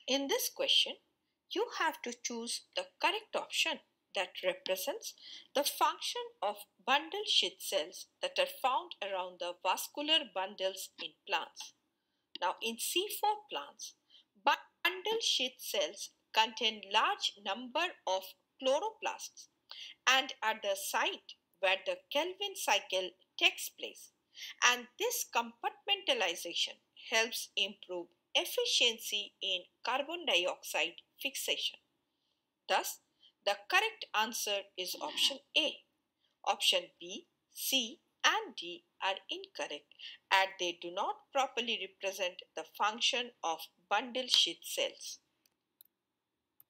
In this question, you have to choose the correct option that represents the function of bundle sheath cells that are found around the vascular bundles in plants. Now, in C4 plants, bundle sheath cells contain large number of chloroplasts and at the site where the Kelvin cycle takes place. And this compartmentalization helps improve efficiency in carbon dioxide fixation. Thus, the correct answer is option A. Option B, C, and D are incorrect as they do not properly represent the function of bundle sheath cells.